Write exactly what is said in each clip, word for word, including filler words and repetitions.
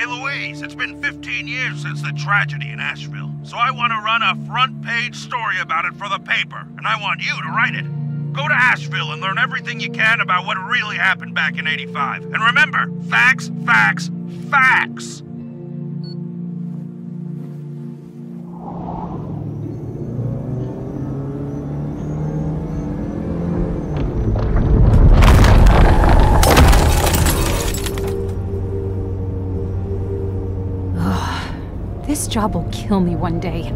Hey Louise, it's been fifteen years since the tragedy in Asheville, so I want to run a front page story about it for the paper, and I want you to write it. Go to Asheville and learn everything you can about what really happened back in eighty-five. And remember, facts, facts, facts! This job will kill me one day.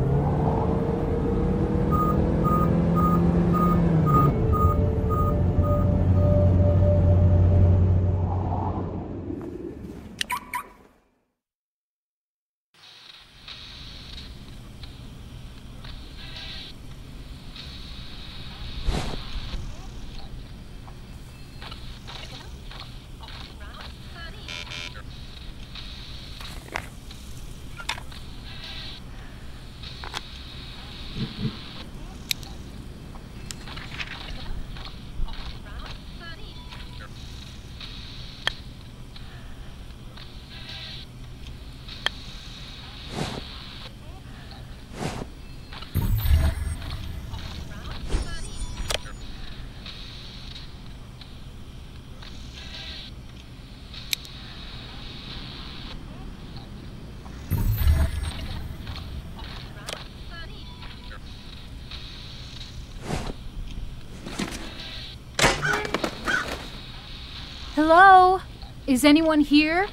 Hello? Is anyone here?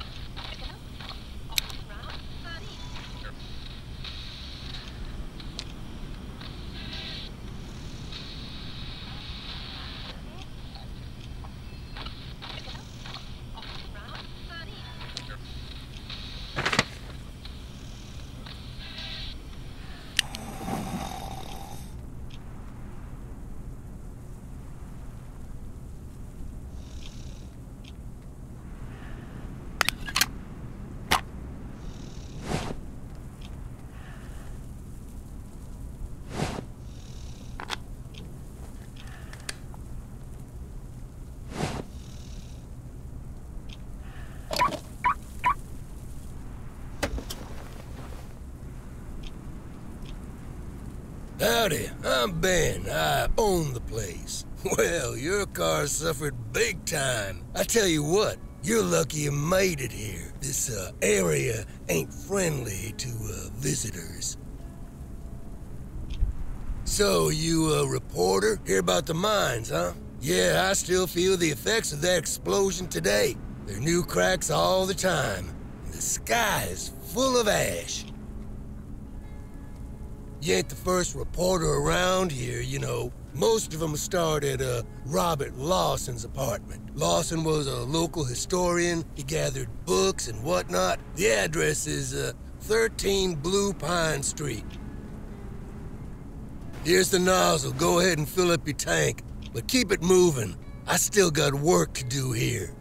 Howdy, I'm Ben. I own the place. Well, your car suffered big time. I tell you what, you're lucky you made it here. This uh, area ain't friendly to uh, visitors. So, you a reporter? Hear about the mines, huh? Yeah, I still feel the effects of that explosion today. There are new cracks all the time. And the sky is full of ash. You ain't the first reporter around here, you know. Most of them started at uh, Robert Lawson's apartment. Lawson was a local historian. He gathered books and whatnot. The address is uh, thirteen Blue Pine Street. Here's the nozzle. Go ahead and fill up your tank, but keep it moving. I still got work to do here.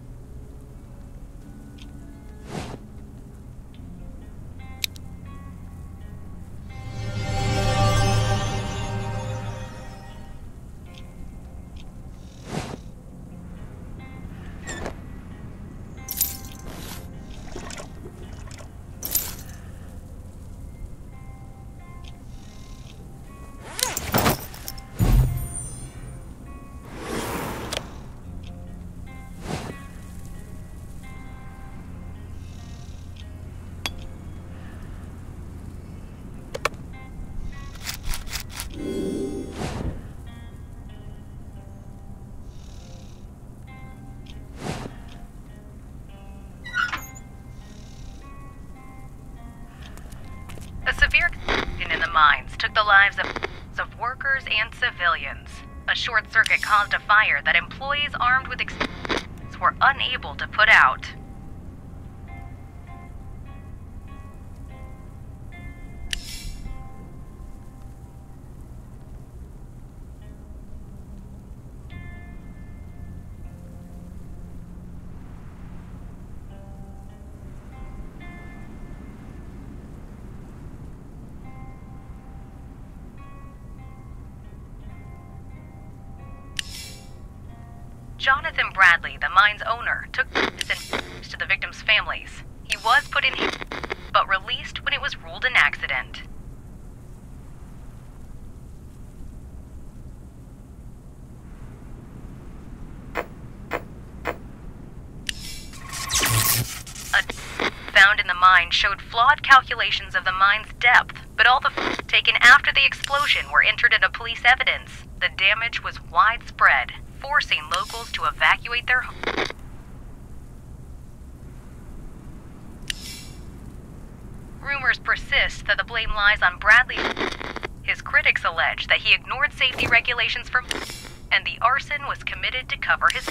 A severe explosion in the mines took the lives of, of workers and civilians. A short circuit caused a fire that employees armed with explosives were unable to put out. Jonathan Bradley, the mine's owner, took this to the victims' families. He was put in, but released when it was ruled an accident. Found in the mine showed flawed calculations of the mine's depth, but all the photos taken after the explosion were entered into police evidence. The damage was widespread, forcing locals to evacuate their homes. Rumors persist that the blame lies on Bradley. His critics allege that he ignored safety regulations for and the arson was committed to cover his...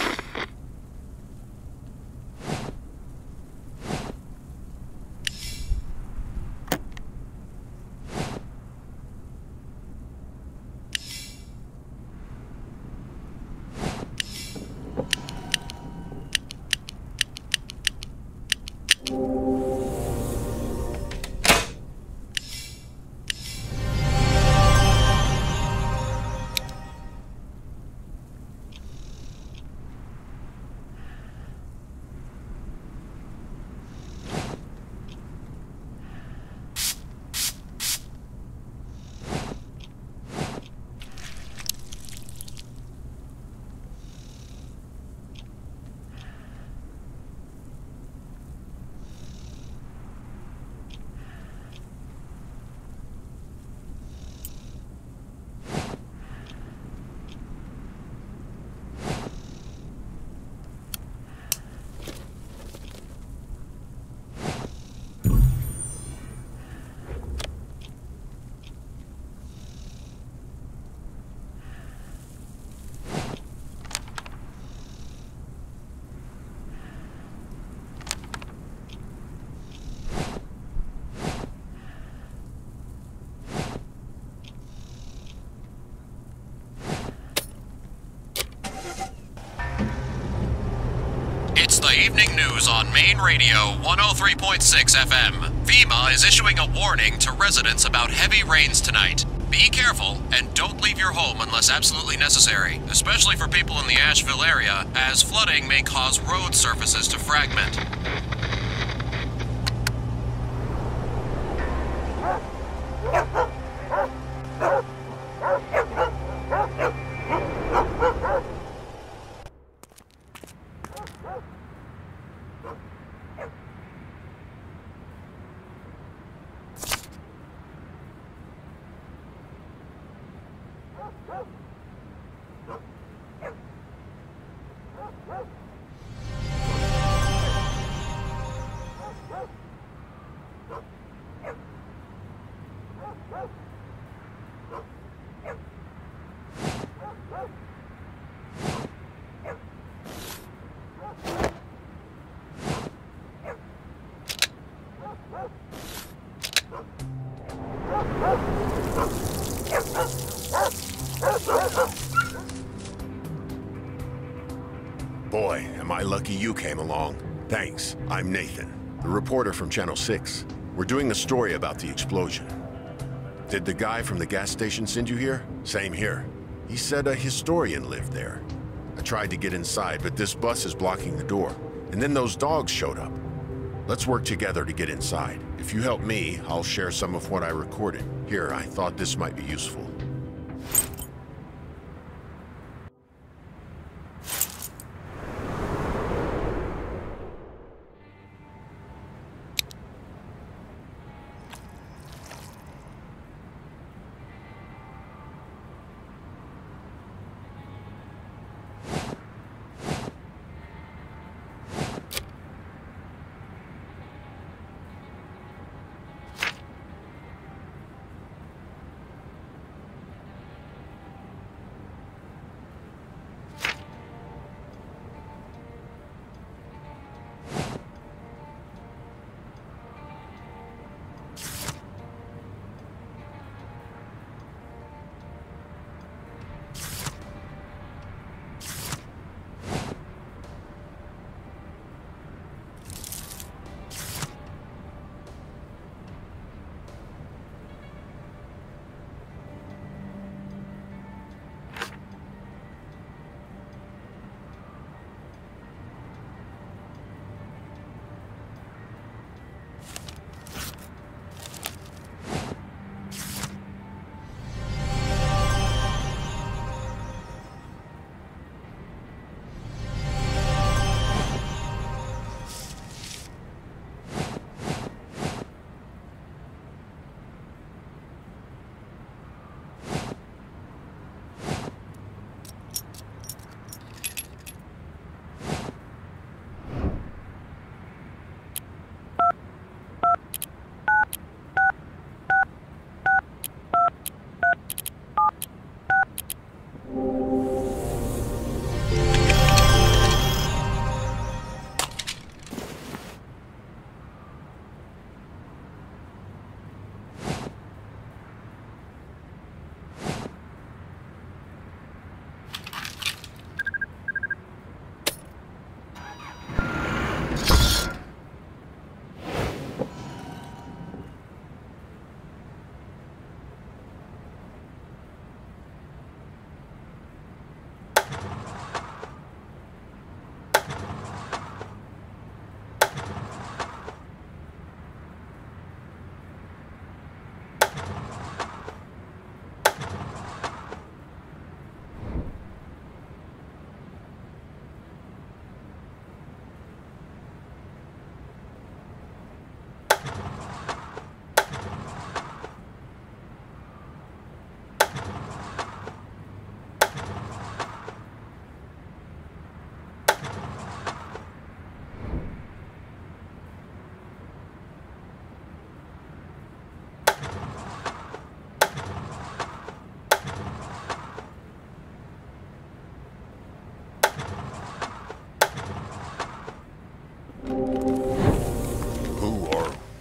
It's the evening news on Maine Radio one oh three point six F M. FEMA is issuing a warning to residents about heavy rains tonight. Be careful and don't leave your home unless absolutely necessary, especially for people in the Asheville area, as flooding may cause road surfaces to fragment. Boy, am I lucky you came along. Thanks. I'm Nathan, the reporter from Channel six. We're doing a story about the explosion. Did the guy from the gas station send you here? Same here. He said a historian lived there. I tried to get inside, but this bus is blocking the door. And then those dogs showed up. Let's work together to get inside. If you help me, I'll share some of what I recorded. Here, I thought this might be useful.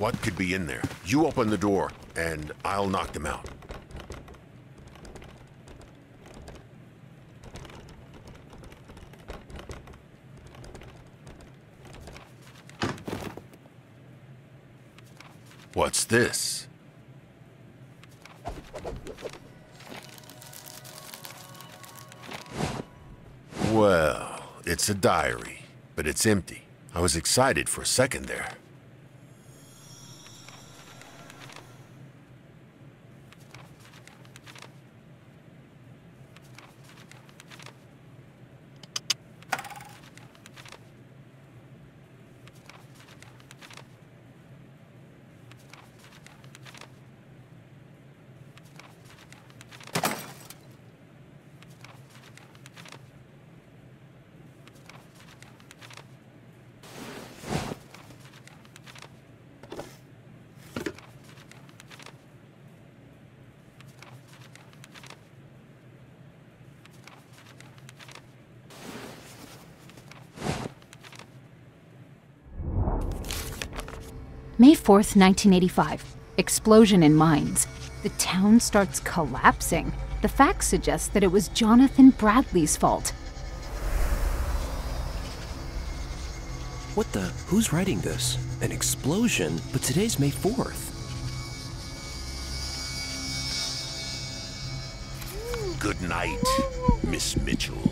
What could be in there? You open the door, and I'll knock them out. What's this? Well, it's a diary, but it's empty. I was excited for a second there. May fourth, nineteen eighty-five. Explosion in mines. The town starts collapsing. The facts suggest that it was Jonathan Bradley's fault. What the? Who's writing this? An explosion? But today's May fourth. Good night, Miss Mitchell.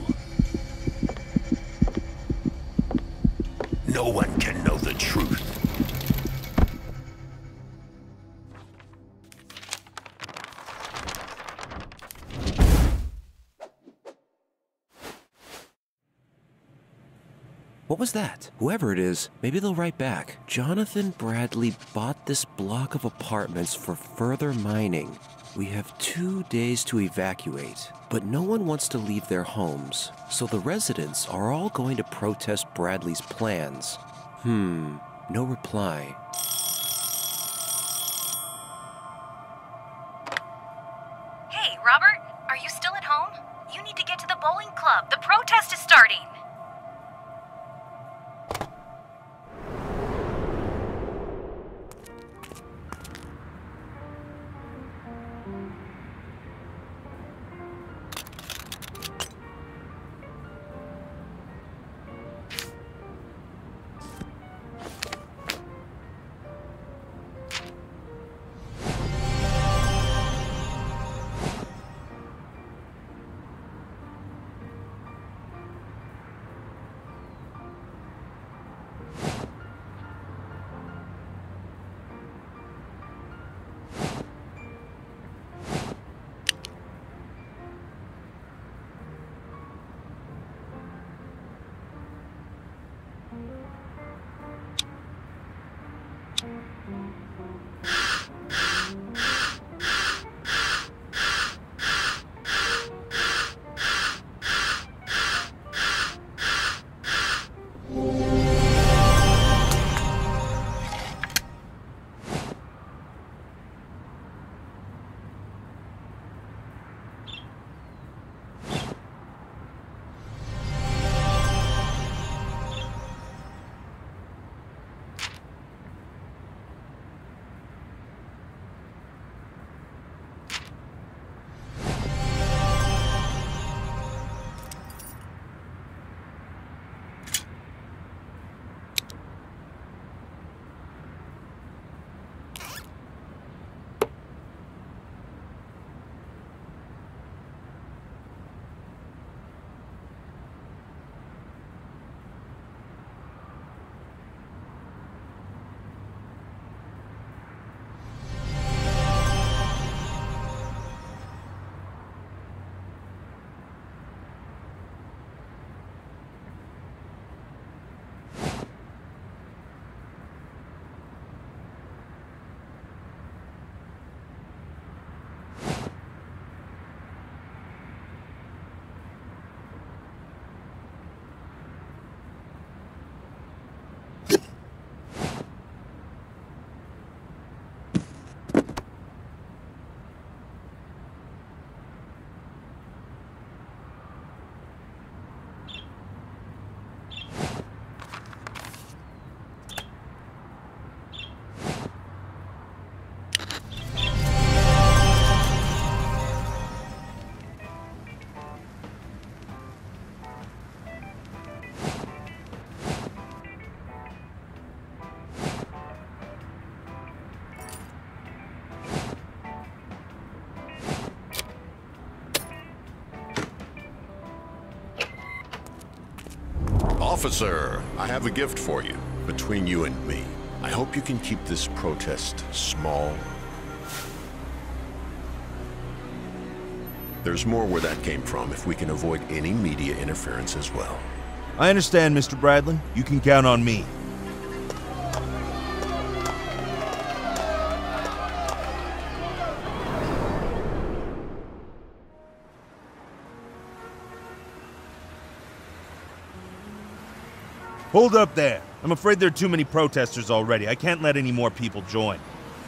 No one can know the truth. What was that? Whoever it is, maybe they'll write back. Jonathan Bradley bought this block of apartments for further mining. We have two days to evacuate, but no one wants to leave their homes, so the residents are all going to protest Bradley's plans. Hmm, no reply. Hey, Robert, are you still at home? You need to get to the bowling club. The protest is starting. Officer, I have a gift for you. Between you and me, I hope you can keep this protest small. There's more where that came from if we can avoid any media interference as well. I understand, Mister Bradley. You can count on me. Hold up there. I'm afraid there are too many protesters already. I can't let any more people join.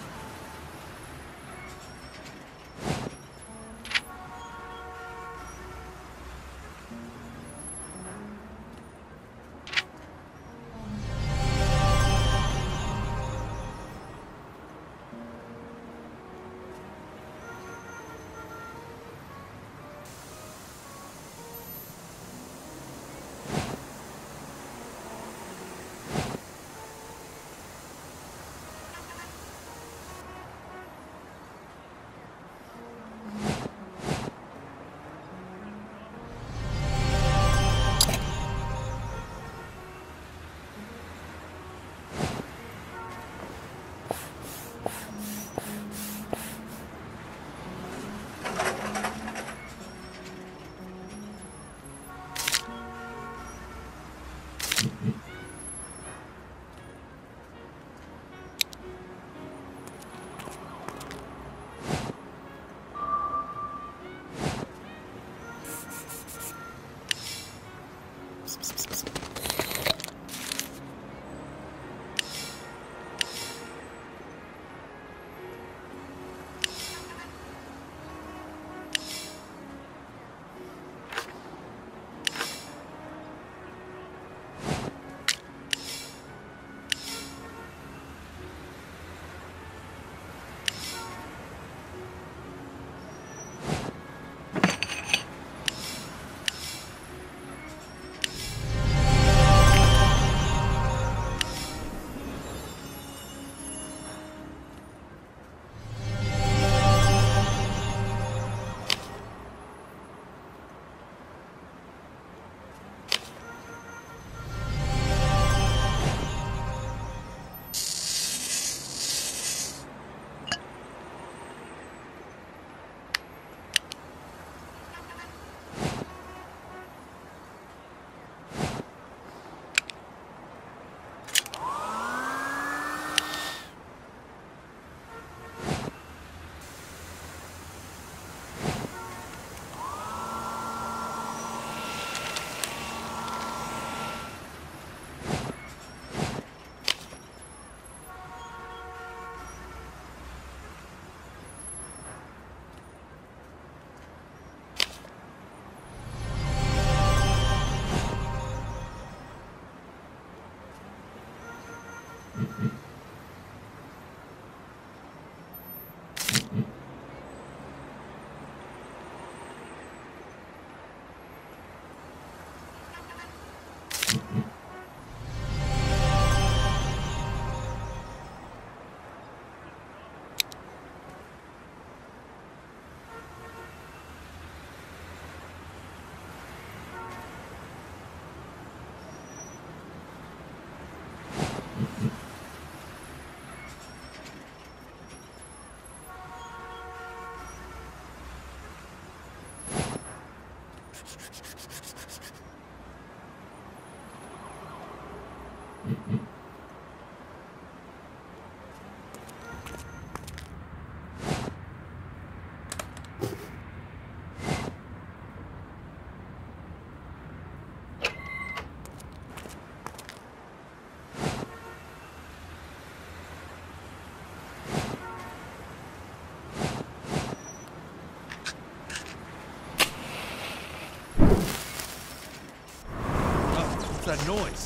That noise.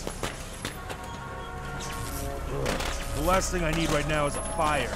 Ugh. The last thing I need right now is a fire.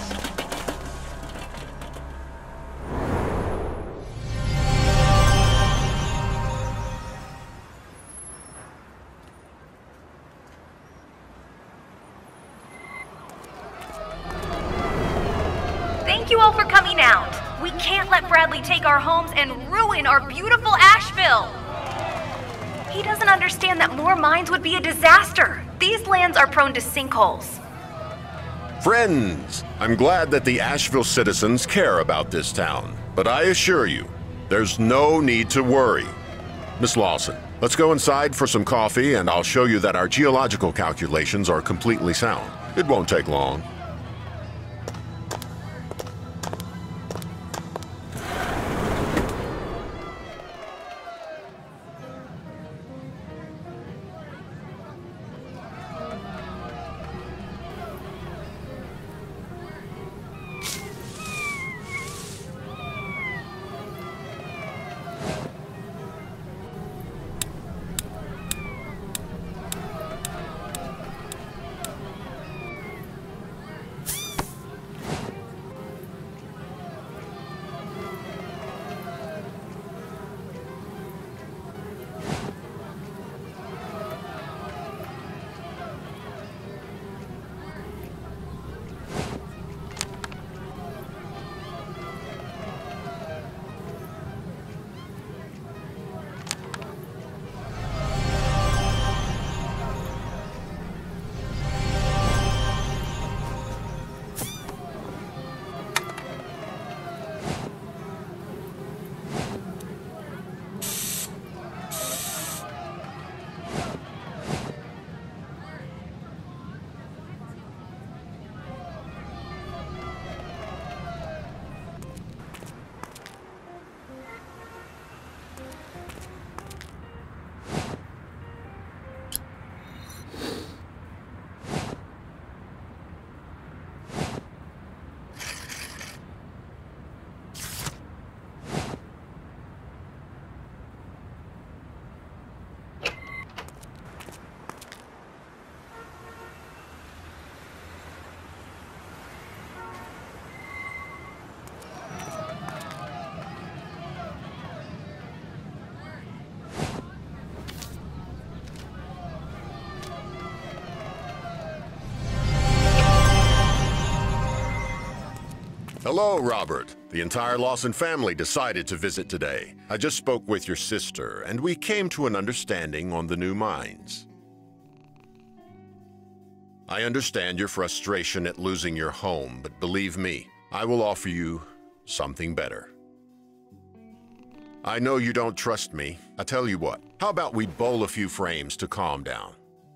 Thank you all for coming out. We can't let Bradley take our homes and ruin our beautiful Asheville. He doesn't understand that more mines would be a disaster. These lands are prone to sinkholes. Friends, I'm glad that the Asheville citizens care about this town, but I assure you, there's no need to worry. Miss Lawson, let's go inside for some coffee and I'll show you that our geological calculations are completely sound. It won't take long. Hello, Robert. The entire Lawson family decided to visit today. I just spoke with your sister, and we came to an understanding on the new mines. I understand your frustration at losing your home, but believe me, I will offer you something better. I know you don't trust me. I tell you what, how about we bowl a few frames to calm down?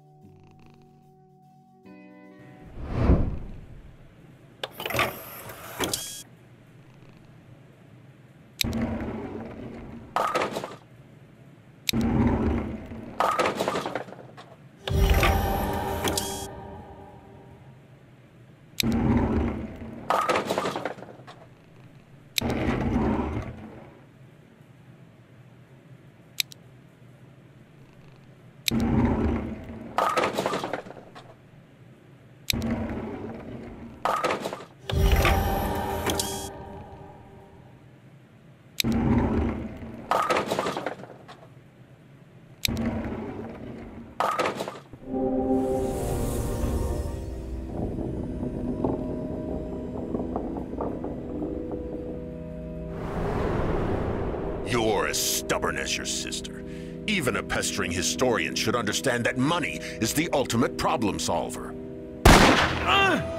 You're as stubborn as your sister. Even a pestering historian should understand that money is the ultimate problem solver. Uh!